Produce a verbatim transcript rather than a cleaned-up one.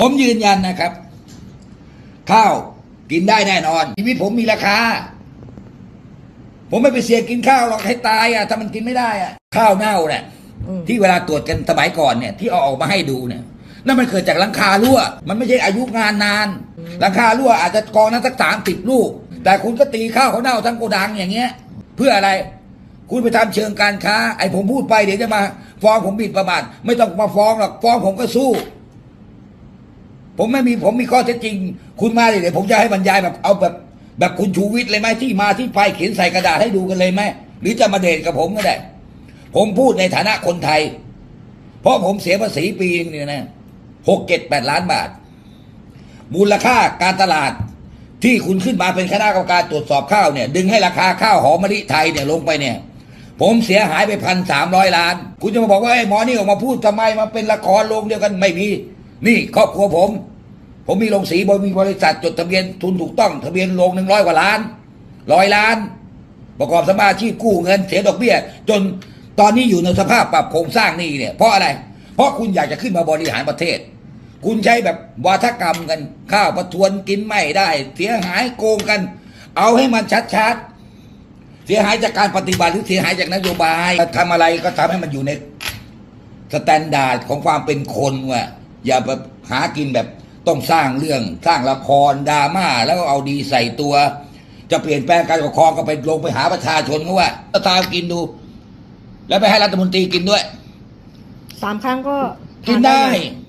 ผมยืนยันนะครับ ข้าวกินได้แน่นอนชีวิตผมมีราคาผมไม่ไปเสี่ยงกินข้าวหรอกให้ตายอ่ะถ้ามันกินไม่ได้อ่ะข้าวเน่าเนี่ยที่เวลาตรวจกันสมัยก่อนเนี่ยที่เอาออกมาให้ดูเนี่ยนั่นมันเกิดจากหลังคารั่วมันไม่ใช่อายุงานนานหลังคารั่วอาจจะกองนั้นสักสามสิบลูกแต่คุณก็ตีข้าวเขาเน่าทั้งโกดังอย่างเงี้ยเพื่ออะไรคุณไปทำเชิงการค้าไอ้ผมพูดไปเดี๋ยวจะมาฟ้องผมบิดประมาทไม่ต้องมาฟ้องหรอกฟ้องผมก็สู้ผมไม่มีผมมีข้อเท็จจริงคุณมาเดี๋ยวผมจะให้บรรยายแบบเอาแบบแบบคุณชูวิทย์เลยไหมที่มาที่ไปเขียนใส่กระดาษให้ดูกันเลยไหมหรือจะมาเดทกับผมก็ได้ผมพูดในฐานะคนไทยเพราะผมเสียภาษีปีนึงเนี่ยนะหกเจ็ดแปดล้านบาทมูลค่าการตลาดที่คุณขึ้นมาเป็นคณะกรรมการตรวจสอบข้าวเนี่ยดึงให้ราคาข้าวหอมมะลิไทยเนี่ยลงไปเนี่ยผมเสียหายไปพันสามร้อยล้านคุณจะมาบอกว่าไอ้หมอนี่ออกมาพูดทำไมมาเป็นละครโรงเดียวกันไม่มีนี่ครอบครัวผมผมมีโรงสีบมีบริษัทจดทะเบียนทุนถูกต้องทะเบียนโรงหนึ่งร้อยกว่าล้านร้อยล้านประกอบสมาชีพกู้เงินเสียดอกเบี้ยจนตอนนี้อยู่ในสภาพปรับโครงสร้างหนี้เนี่ยเพราะอะไรเพราะคุณอยากจะขึ้นมาบริหารประเทศคุณใช้แบบวาทกรรมกันข้าวประทวนกินไม่ได้เสียหายโกงกันเอาให้มันชัดๆเสียหายจากการปฏิบัติหรือเสียหายจากนโยบายทำอะไรก็ทำให้มันอยู่ในสแตนดาร์ดของความเป็นคนว่ะอย่าแบบหากินแบบต้องสร้างเรื่องสร้างละครดราม่าแล้วก็เอาดีใส่ตัวจะเปลี่ยนแปลงการปกครองก็ไปลงไปหาประชาชนเขาว่าตากินดูแล้วไปให้รัฐมนตรีกินด้วยสามครั้งก็กินได้